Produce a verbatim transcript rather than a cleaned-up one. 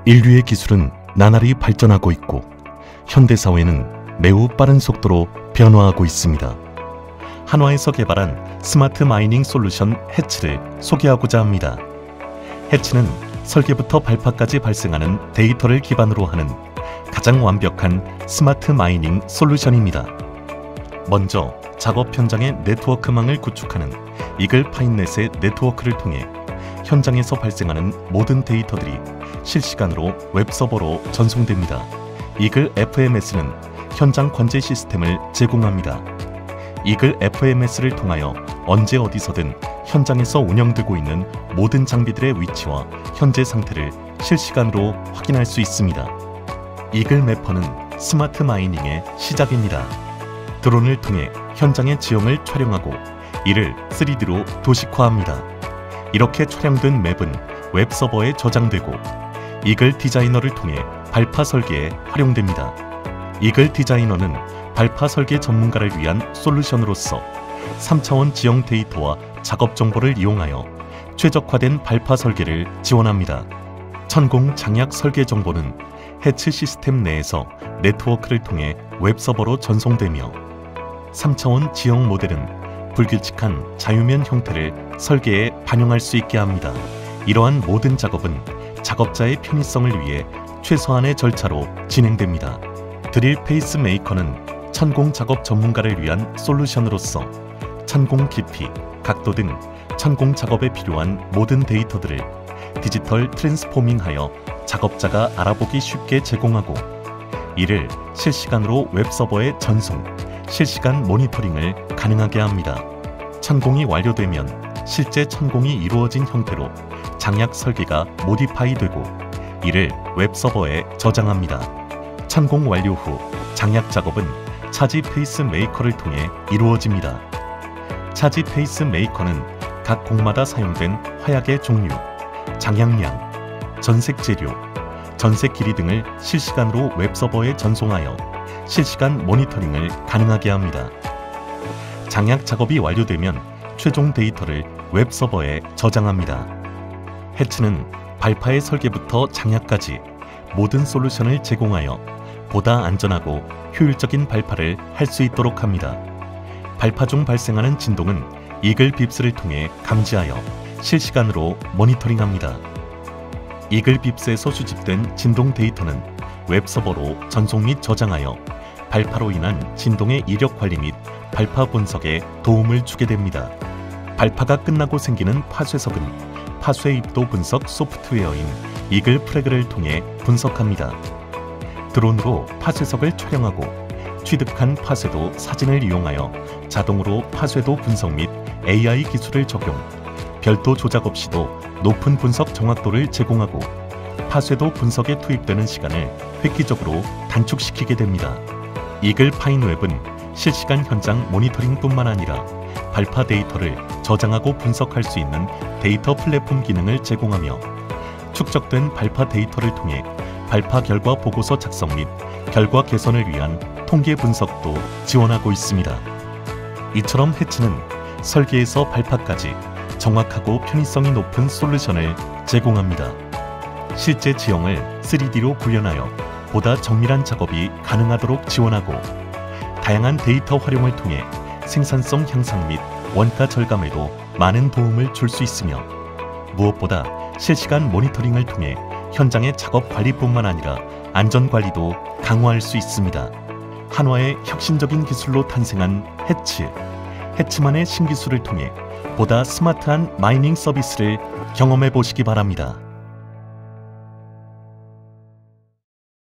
인류의 기술은 나날이 발전하고 있고 현대사회는 매우 빠른 속도로 변화하고 있습니다. 한화에서 개발한 스마트 마이닝 솔루션 해치를 소개하고자 합니다. 해치는 설계부터 발파까지 발생하는 데이터를 기반으로 하는 가장 완벽한 스마트 마이닝 솔루션입니다. 먼저 작업 현장의 네트워크망을 구축하는 이글 파인넷의 네트워크를 통해 현장에서 발생하는 모든 데이터들이 실시간으로 웹서버로 전송됩니다. 이글 에프엠에스는 현장 관제 시스템을 제공합니다. 이글 에프엠에스를 통하여 언제 어디서든 현장에서 운영되고 있는 모든 장비들의 위치와 현재 상태를 실시간으로 확인할 수 있습니다. 이글 매퍼는 스마트 마이닝의 시작입니다. 드론을 통해 현장의 지형을 촬영하고 이를 쓰리디로 도식화합니다. 이렇게 촬영된 맵은 웹서버에 저장되고 이글 디자이너를 통해 발파 설계에 활용됩니다. 이글 디자이너는 발파 설계 전문가를 위한 솔루션으로서 삼 차원 지형 데이터와 작업 정보를 이용하여 최적화된 발파 설계를 지원합니다. 천공 장약 설계 정보는 해치 시스템 내에서 네트워크를 통해 웹서버로 전송되며 삼 차원 지형 모델은 불규칙한 자유면 형태를 설계에 반영할 수 있게 합니다. 이러한 모든 작업은 작업자의 편의성을 위해 최소한의 절차로 진행됩니다. 드릴 페이스 메이커는 천공 작업 전문가를 위한 솔루션으로서 천공 깊이, 각도 등 천공 작업에 필요한 모든 데이터들을 디지털 트랜스포밍하여 작업자가 알아보기 쉽게 제공하고 이를 실시간으로 웹서버에 전송, 실시간 모니터링을 가능하게 합니다. 천공이 완료되면 실제 천공이 이루어진 형태로 장약 설계가 모디파이 되고 이를 웹서버에 저장합니다. 천공 완료 후 장약 작업은 차지 페이스 메이커를 통해 이루어집니다. 차지 페이스 메이커는 각 공마다 사용된 화약의 종류, 장약량, 전색 재료, 전색 길이 등을 실시간으로 웹서버에 전송하여 실시간 모니터링을 가능하게 합니다. 장약 작업이 완료되면 최종 데이터를 웹서버에 저장합니다. 해치는 발파의 설계부터 장약까지 모든 솔루션을 제공하여 보다 안전하고 효율적인 발파를 할 수 있도록 합니다. 발파 중 발생하는 진동은 이글 빕스를 통해 감지하여 실시간으로 모니터링합니다. 이글 빕스에서 수집된 진동 데이터는 웹서버로 전송 및 저장하여 발파로 인한 진동의 이력 관리 및 발파 분석에 도움을 주게 됩니다. 발파가 끝나고 생기는 파쇄석은 파쇄 입도 분석 소프트웨어인 이글 프레그를 통해 분석합니다. 드론으로 파쇄석을 촬영하고 취득한 파쇄도 사진을 이용하여 자동으로 파쇄도 분석 및 에이아이 기술을 적용, 별도 조작 없이도 높은 분석 정확도를 제공하고 파쇄도 분석에 투입되는 시간을 획기적으로 단축시키게 됩니다. 이글 파인웹은 실시간 현장 모니터링뿐만 아니라 발파 데이터를 저장하고 분석할 수 있는 데이터 플랫폼 기능을 제공하며 축적된 발파 데이터를 통해 발파 결과 보고서 작성 및 결과 개선을 위한 통계 분석도 지원하고 있습니다. 이처럼 해치는 설계에서 발파까지 정확하고 편의성이 높은 솔루션을 제공합니다. 실제 지형을 쓰리디로 구현하여 보다 정밀한 작업이 가능하도록 지원하고 다양한 데이터 활용을 통해 생산성 향상 및 원가 절감에도 많은 도움을 줄 수 있으며 무엇보다 실시간 모니터링을 통해 현장의 작업 관리뿐만 아니라 안전 관리도 강화할 수 있습니다. 한화의 혁신적인 기술로 탄생한 해치, 해치만의 신기술을 통해 보다 스마트한 마이닝 서비스를 경험해 보시기 바랍니다.